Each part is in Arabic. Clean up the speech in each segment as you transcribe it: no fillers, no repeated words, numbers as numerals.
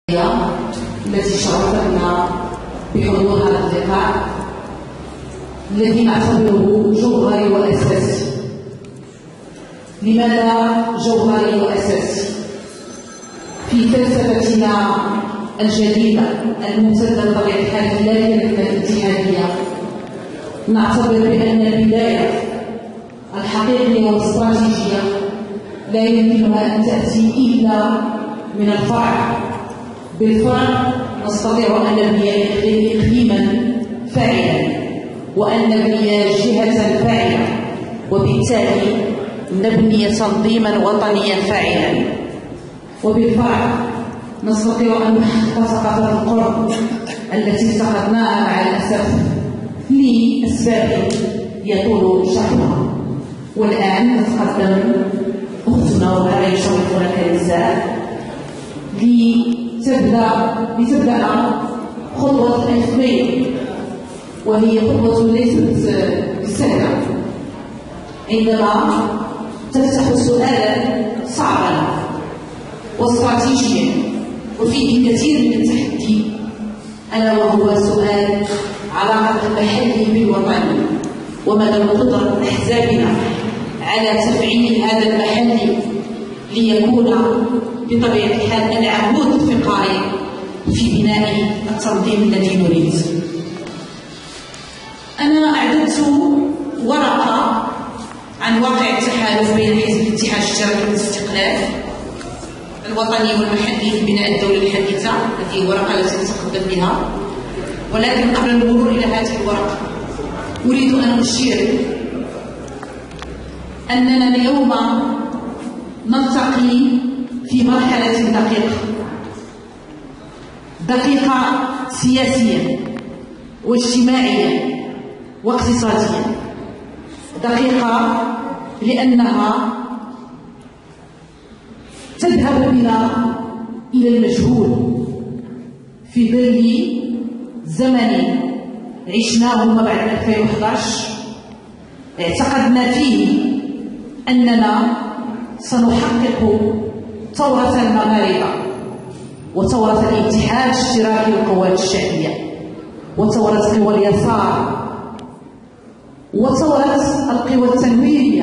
التي شرفتنا بحضور هذا اللقاء الذي نعتبره جوهري وأساسي. لماذا جوهري وأساسي؟ في فلسفتنا الجديدة الممتدة بطبيعة الحال في دائرة الاتحادية نعتبر بأن البداية الحقيقية والاستراتيجية لا يمكنها أن تأتي إلا من الفرع. بالفرع نستطيع أن نبني إقليما فاعلا وأن نبني جهة فاعلة، وبالتالي نبني تنظيما وطنيا فاعلا. وبالفرع نستطيع أن نحقق ثقافة القرب التي افتقدناها مع الأسف لأسباب يطول شرحها. والآن تتقدم أختنا وهذا يشرفنا كنساء لتبدأ خطوة الأخير، وهي خطوة ليست سهلة عندما تفتح سؤالا صعبا واستراتيجيا وفيه كثير من التحدي، ألا وهو سؤال علاقة المحلي بالوطني ومدى قدرة أحزابنا على تفعيل هذا المحلي ليكون بطبيعة الحال العمود الفقري في بناء التنظيم الذي نريد. أنا أعددت ورقة عن واقع التحالف بين حزب الاتحاد الاشتراكي والاستقلال الوطني والمحلي في بناء الدولة الحديثة، هذه الورقة التي نتقدم بها. ولكن قبل المرور إلى هذه الورقة أريد أن أشير أننا اليوم نلتقي في مرحلة دقيقة سياسيا واجتماعيا واقتصاديا. دقيقة لأنها تذهب بنا إلى المجهول في ظل زمن عشناه ما بعد 2011 اعتقدنا فيه أننا سنحقق ثورة المغاربة وثورة الاتحاد الاشتراكي للقوات الشعبية وثورة قوى اليسار وثورة القوى التنويرية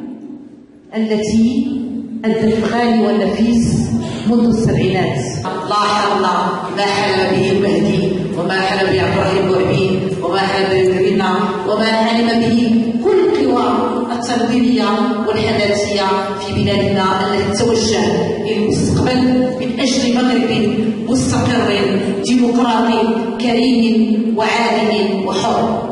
التي أدت الغالي والنفيس منذ السبعينات. لاحظنا ما حلم به المهدي وما حلم به عبد الرحيم بوعبين وما حلم به الربينة وما حلم به كل القوى التنويرية والحداثية في بلادنا التي توجه إلى المستقبل من أجل مغرب مستقر ديمقراطي كريم وعادل وحر.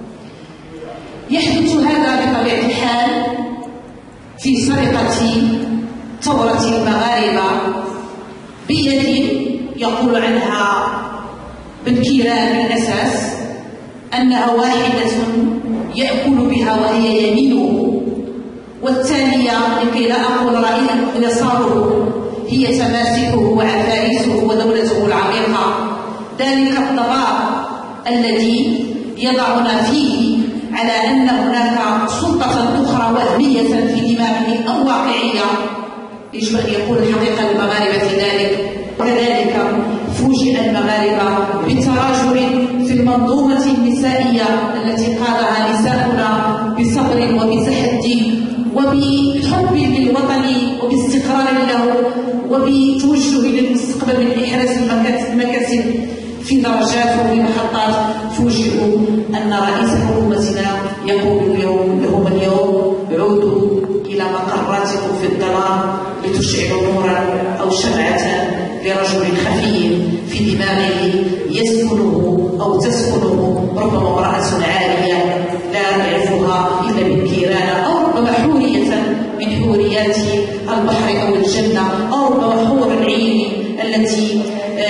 يحدث هذا بطبيعة الحال في سرقة ثورة المغاربة بيد يقول عنها بن كيران بالأساس أنها واحدة يأكل بها وهي يمينه، والثانية لكي لا أقول رأيه يساره هي تماسكه وعفاريسه ودولته العميقة. ذلك الضباب الذي يضعنا فيه على أن هناك سلطة أخرى وهمية في دماغه أو واقعية يجب أن يكون الحقيقة للمغاربة في ذلك. وكذلك فوجئ المغاربة بتراجع في المنظومة النسائية التي قادها نساؤنا بصبر وبتحدي وبحب للوطن وباستقرار له وبتوجه للمستقبل من إحراز المكاسب في درجات وفي محطات. فوجئوا أن رئيس حكومتنا يقول لهم اليوم عودوا إلى مقراتكم في الظلام لتشعلوا نورا أو شمعة لرجل خفي في دماغه يسكنه أو تسكنه ربما امرأة عالية لا نعرفها إلا من كيران، أو ربما حورية من حوريات البحر أو الجنة، أو ربما حور العين التي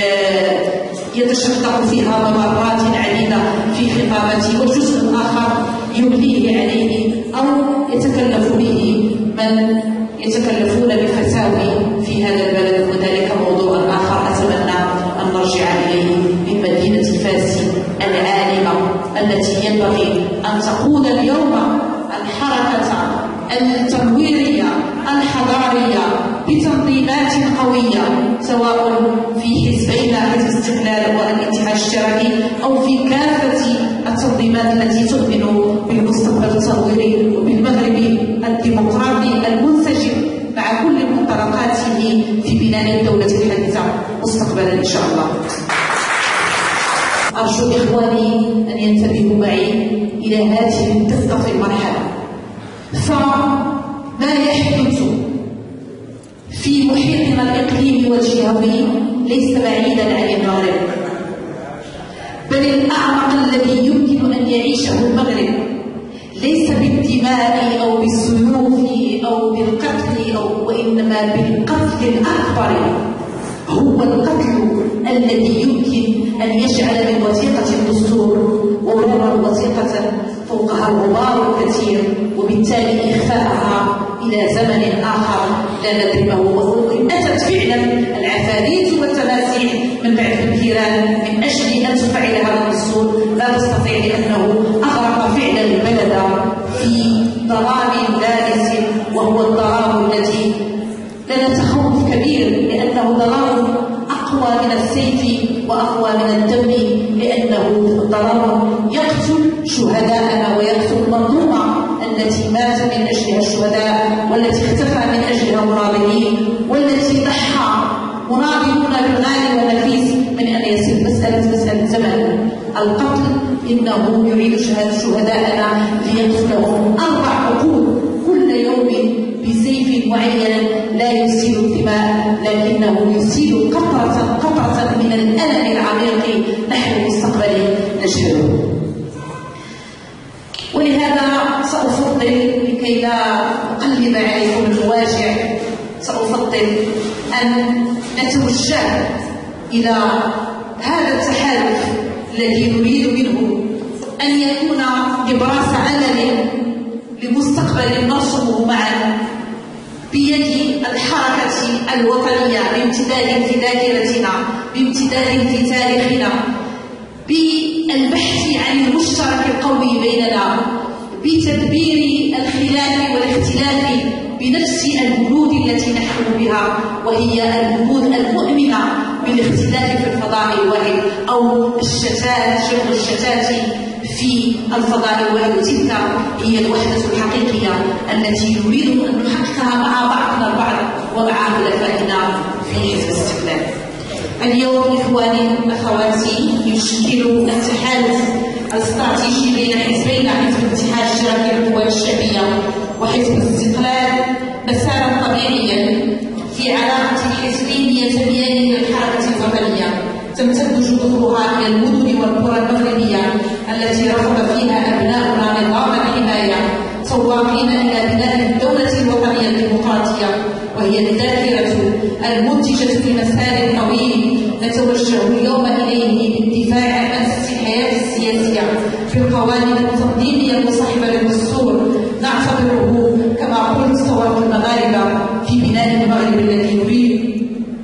يتشقق فيها ممرات عديدة في خطابته، والجزء الآخر يمليه عليه أو يتكلف به من يتكلفون بالفتاوي في هذا البلد. وذلك موضوع آخر أتمنى أن نرجع إليه من مدينة فاس العالمة التي ينبغي أن تقود اليوم الحركة التنويرية الحضارية بتنظيمات قوية سواء في حزبين الاستقلال والاتحاد الاشتراكي أو في كافة التنظيمات التي تؤمن بالمستقبل التطويري وبالمغرب الديمقراطي المنسجم مع كل منطلقاته في بناء الدولة الحديثة مستقبلا إن شاء الله. أرجو إخواني أن ينتبهوا معي إلى هذه الدقة في المرحلة، فما يحدث في محيطنا الإقليمي والجهوي ليس بعيدا عن المغرب، بل الأعمق الذي يمكن أن يعيشه المغرب ليس بالدماء أو بالسيوف أو بالقتل وإنما بالقتل الأكبر، هو القتل الذي يمكن أن يجعل من وثيقة الدستور مرورا وثيقة فوقها الغبار الكثير، وبالتالي إخفاءها إلى زمن آخر لا ندري ما هو. أتت فعلا العفاريت والتماسيح من بعد الكيران من أجل أن تفعل هذا الدستور، لا تستطيع لأنه أغرق فعلا البلد في ظلام دارس، وهو الظلام الذي لنا تخوف كبير لأنه ظلام أقوى من السيف وأقوى من الدم، لأنه ظلام يقتل شهداءنا ويقتل المنظومة التي مات من أجلها الشهداء والتي اختفى من أجلها المناضلين والتي ضحى مناضلون بالغالي والنفيس من أن يصل مسألة زمن القتل. إنه يعيد شهداءنا ليقتلهم 4 عقود كل يوم بسيف معين لا يسيل الدماء، لكنه يسيل قطرة من الألم العميق نحو مستقبل نجهله. ولهذا سأفضل لكي لا أقلب عليكم المواجع، سأفضل أن نتوجه إلى هذا التحالف الذي نريد منه أن يكون إبراز عمل لمستقبل نرسمه معا بيد الحركة الوطنية، بامتداد في ذاكرتنا، بامتداد في تاريخنا، بالبحث عن المشترك القومي بيننا، بتدبير الخلاف والاختلاف بنفس البنود التي نحكم بها، وهي البنود المؤمنة بالاختلاف في الفضاء الواحد أو الشتات، جمع الشتات في الفضاء الواحد. تلك هي الوحدة الحقيقية التي نريد أن نحققها مع بعضنا البعض ومع خلفائنا في حزب الاستقلال. اليوم إخواني أخواتي يشكل التحالف الاستراتيجي بين حزبين، حزب الاتحاد الاشتراكي للقوى الشعبية وحزب الاستقلال، مسارا طبيعيا في علاقة الحزبين ينتميان إلى الحركة الوطنية تمتد جذورها إلى المدن والقرى المغربية التي رفض فيها أبناؤنا نظام الحماية، سواقين إلى بناء الدولة الوطنية الديمقراطية، وهي الذاكرة المنتجة في مسار طويل نتوجه اليوم إليه بالدفاع عن أسس الحياة السياسية في القوانين التنظيمية المصاحبة للدستور، نعتبره كما قلت ثورة المغاربة في بناء المغرب الذي نريد،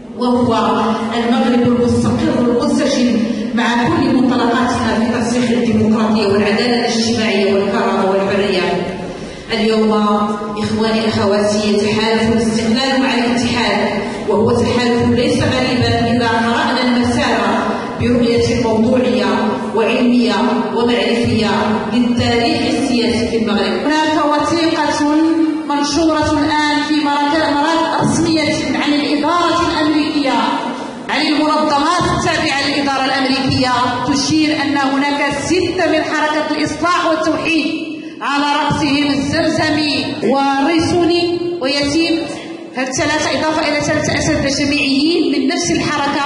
وهو المغرب المستقر المنسجم مع كل منطلقاتنا في ترسيخ الديمقراطية والعدالة الاجتماعية والكرامة والحرية. اليوم إخواني أخواتي يتحالف الاستقلال مع الاتحاد، وهو تحالف ليس غريبا إذا قرأنا المسار برؤية موضوعية وعلمية ومعرفية للتاريخ السياسي في المغرب. هناك وثيقة منشورة الآن في مراكز رسمية عن الإدارة الأمريكية، عن المنظمات التابعة للإدارة الأمريكية، تشير أن هناك 6 من حركة الإصلاح والتوحيد على رأسهم الزمزمي والريسوني ويتيم، هالثلاثة إضافة إلى 3 أساتذة جامعيين من نفس الحركة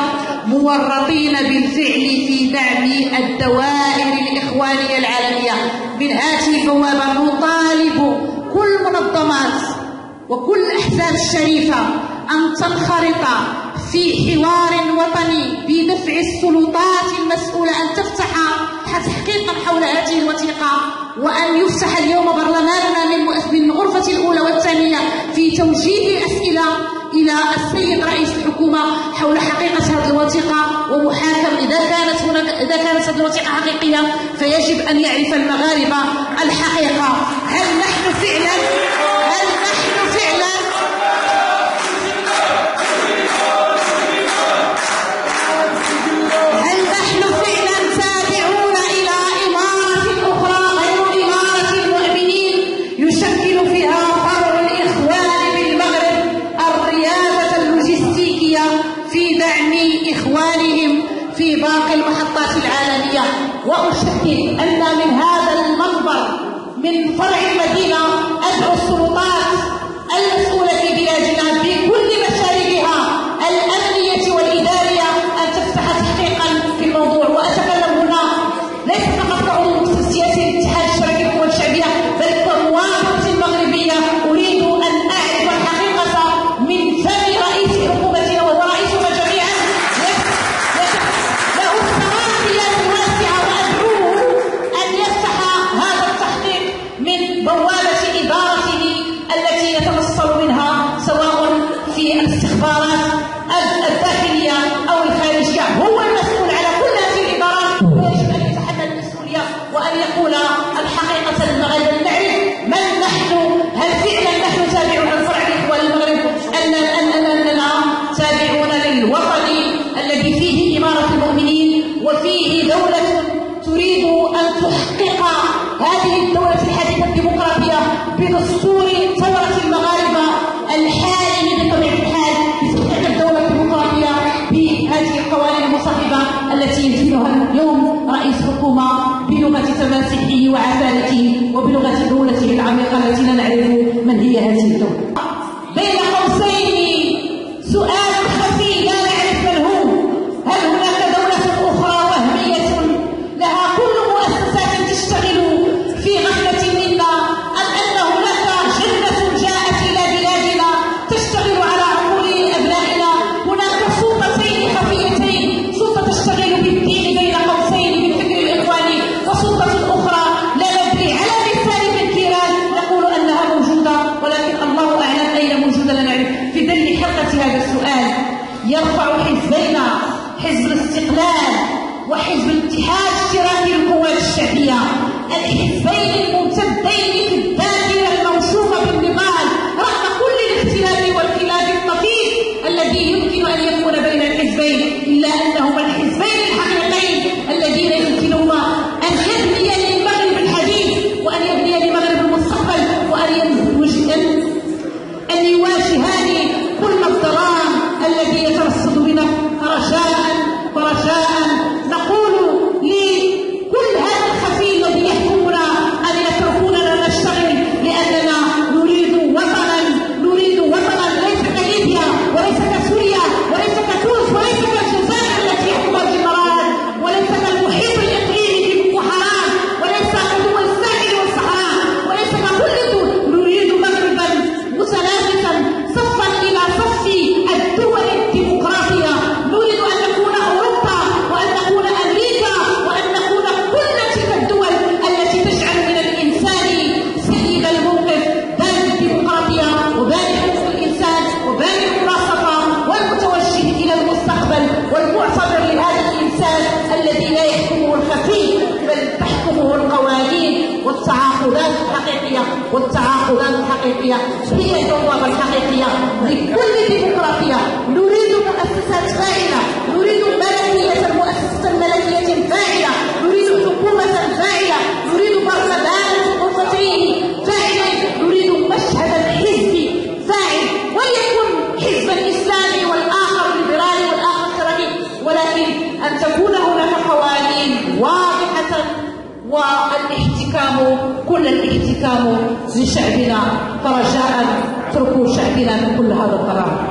مورطين بالفعل في دعم الدوائر الإخوانية العالمية. من هذه البوابة نطالب كل المنظمات وكل الأحزاب الشريفة أن تنخرط في حوار وطني بنفع السلطات المسؤولة أن تفتح تحقيقا حول هذه الوثيقة، وأن يفتح اليوم برلماننا من الغرفة الأولى والثانية في توجيه الأسئلة إلى السيد رئيس الحكومة حول حقيقة هذه الوثيقة ومحاكم إذا كانت هذه الوثيقة حقيقية، فيجب أن يعرف المغاربة الحقيقة. هل نحن فعلا إخوانهم في باقي المحطات العالمية. وأشدد أن من هذا المنبر من فرع المدينة أدعو السلطات المسؤولة في بلادنا بكل مشاريعها الأمنية والإدارية أن تفتح تحقيقا في الموضوع. وأتكلم هنا ليس فقط كعضو السياسي لاتحاد الشبكة القوى الشعبية بل كمواطنة مغربية أريد أن أعرف الحقيقة من فم رئيس حكومتنا وهو رئيسنا جميعا. له الصلاحيات الواسعة وأدعوه أن يفتح هذا التحقيق من بوابة إدارته التي يتمثل منها سواء في الاستخبارات الداخلية أو الخارجية. هو المسؤول على كل هذه الإدارات ويجب أن يتحمل المسؤولية وأن يقول الحقيقة للمغاربة لنعرف من نحن. هل فعلا نحن تابعون الفرع الإخوان المغرب أننا تابعون للوطن الذي فيه إمارة المؤمنين وفيه دولة تريد أن تحقق هذه الدولة الحديثة الديمقراطية بدستور ثورة المغاربة الحالي بطبيعة الحال بتحقيق الدولة الديمقراطية بهذه القوانين المصاحبة التي يدينها اليوم رئيس حكومة بلغة تماسحه وعفارته وبلغة دولته العميقة التي لا نعرف من هي هذه الدولة. بين قوسين سؤال خفي لا نعرف من هو. هل هناك دولة أخرى وهمية لها كل مؤسسات تشتغل في غفلة منا أم أن هناك جنة جاءت إلى بلادنا تشتغل على عقول أبنائنا؟ هناك سلطتين خفيتين، سلطة تشتغل بالدين بين قوسين بالفكر الإخواني وسلطة أخرى لا ندري على لسان من كيران نقول أنها موجودة ولكن الله أعلم أين موجودة لا نعرف. في ظل حلقة هذا السؤال يرفع حزبينا حزب الاستقلال وحزب الاتحاد اشتراكي للقوات الشعبية الحزبين الممتدين في الذاكرة الموصوفة بالنضال رغم كل الاختلاف والخلاف الطفيف الذي يمكن أن يكون بين الحزبين، إلا أنهما الحزبين الحقيقيين الذين يمكنهما أن يبنيا للمغرب الحديث وأن يبنيا لمغرب المستقبل وأن يواجهان كل الظلام الذي يترصد بنا. رجاء نقول لكل هذا الخفي الذي يحكمنا أن يتركوننا نشتغل لأننا نريد وطنا ليس كليبيا وليس كسوريا وليس كتونس وليس كالجزائر التي يحكمها الجنرال وليس كالمحيط الإقليمي في بوكو حرام وليس كدول الساحل والصحراء وليس ككل دول. نريد مغربا متنافسا صفا إلى صف الدول الديمقراطية. نريد أن نكون أوروبا وأن نكون أمريكا وأن نكون كل تلك الدول التي تجعل من الإنسان سيد الموقف بان الديمقراطية وبان حقوق الإنسان وبان المناصفة والمتوجه إلى المستقبل والمعتبر لهذا الإنسان الذي لا يحكمه الخفي بل تحكمه القوانين والتعاقدات الحقيقية هي البوابة الحقيقية لكل ديمقراطية. نريد مؤسسات فاعلة، نريد مؤسسة ملكية فاعلة، نريد حكومة فاعلة، نريد برلمان غرفتين فاعلين، نريد مشهدا حزبي فاعل وليكن حزبا إسلامي والآخر ليبرالي والآخر اشتراكي، ولكن أن تكون هناك قوانين واضحة كل الاحتكام لشعبنا. فرجاء اتركوا شعبنا من كل هذا الضرر.